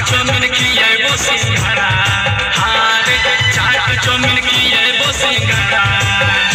Chow mein की ये वो सिंघाड़ा, हाँ रे चाट चौमिन की ये वो सिंघाड़ा।